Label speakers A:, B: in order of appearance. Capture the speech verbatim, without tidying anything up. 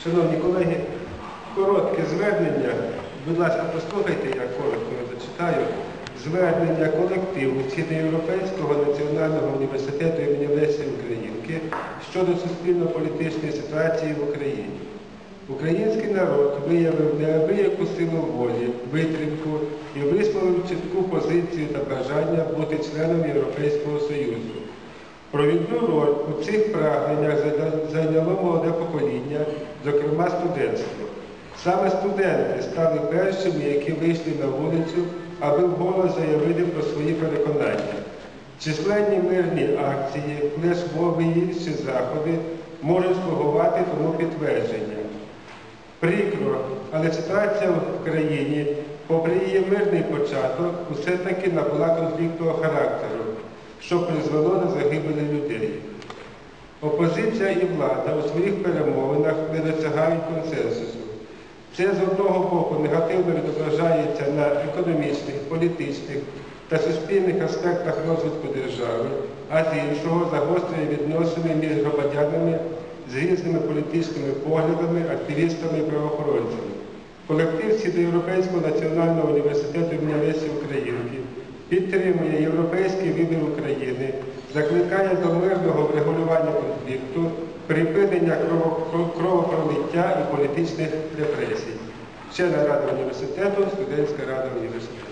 A: Шановні колеги, коротке звернення, будь ласка, послухайте, я коротко зачитаю. Звернення колективу Східноєвропейського національного університету імені Лесі Українки щодо суспільно-політичної ситуації в Україні. Український народ виявив неабияку силу волі, витримку і висловив чітку позицію та бажання бути членом Європейського Союзу. Провідну роль у цих прагненнях зайняло молоде покоління, зокрема студентство. Саме студенти стали першими, які вийшли на вулицю, аби вголос заявити про свої переконання. Численні мирні акції, флешмоби і інші заходи можуть слугувати тому підтвердження. Прикро, але ситуація в країні, попри її мирний початок, усе-таки набула конфліктного характеру, що призвело до загибелі людей. Опозиція і влада у своїх перемовинах не досягають консенсусу. Це з одного боку негативно відображається на економічних, політичних та суспільних аспектах розвитку держави, а з іншого загострює відносини між громадянами з різними політичними поглядами, активістами і правоохоронцями. Колектив Східноєвропейського національного університету імені Лесі Українки підтримує європейський вибір України, закликає до мирного врегулювання конфлікту, припинення кровопролиття і політичних репресій. Члени Ради університету, студентська рада університету.